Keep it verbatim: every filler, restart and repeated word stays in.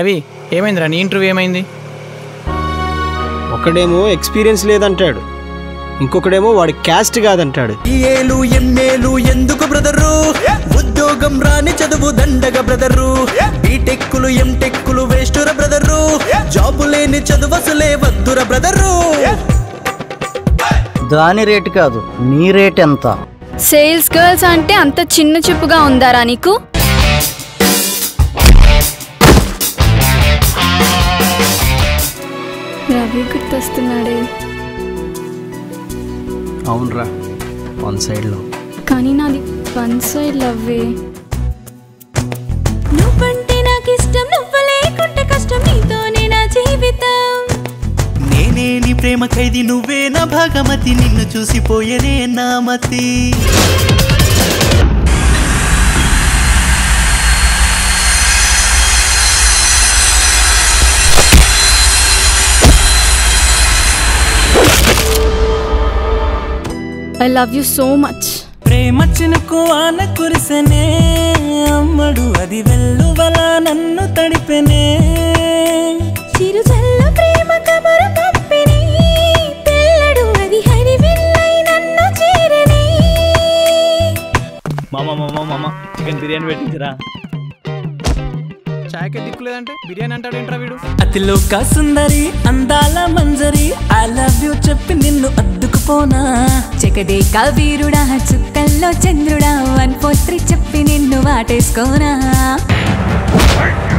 రవి, ఏమైందిరా? నీ ఇంటర్వ్యూ ఏమైంది? ఒకడేమో ఎక్స్పీరియన్స్ లేదంటాడు, ఇంకొకడేమో వాడి క్యాస్ట్ కాదంటాడు. ఏలు ఎన్నేలు ఎందుకు బ్రదరు, ఉద్యోగం రాని చదువు దండగ బ్రదరు, బీటెక్కులు ఎంటెక్కులు వేస్టుర బ్రదరు, జాబు లేని చదువు అసలే వద్దుర బ్రదరు. దాని రేటు కాదు, నీ రేట్ ఎంత? సేల్స్ గర్ల్స్ అంటే అంత చిన్న చూపుగా ఉందారా నీకు? రవి గుర్తొస్తున్నాడే. అవునరా, వన్ సైడ్ లో. కానీ నాది వన్ సైడ్ లవ్వే. నువ్వంటే నాకు ఇష్టం, నువ్వు లేకుంటే కష్టం, నీతోనే నా జీవితం. నేనే నీ ప్రేమ ఖైదీ, నువ్వే నా భాగమతి, నిన్ను చూసిపోయేనే నా మతి. I love you so much. ప్రేమ చినుకు ఆన కురిసెనే, అమ్మడు అది వెల్లువల నన్ను తడిపెనే. చిరుజల్ల ప్రేమ కబురు తప్పినే, తెల్లడు అది హరివిల్లై నన్ను చేరనే. మామ మామ మామ చికెన్ బిర్యానీ పెట్టించరా. చాయకే దిక్కులేదంటే బిర్యానీ అంటాడు ఏంట్రా వీడు? అతిలోక సుందరి అందాల మంజరి, ఐ లవ్ యూ చెప్పి నిన్ను అద్దుకుపోనా. జగదేక వీరుడా చుక్కల్లో చంద్రుడా, వన్ ఫోర్ త్రీ చెప్పి నిన్ను వాటేసుకోనా.